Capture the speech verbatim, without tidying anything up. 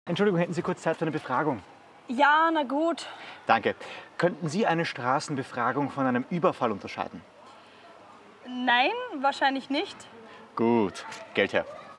Entschuldigung, hätten Sie kurz Zeit für eine Befragung? Ja, na gut. Danke. Könnten Sie eine Straßenbefragung von einem Überfall unterscheiden? Nein, wahrscheinlich nicht. Gut. Geld her.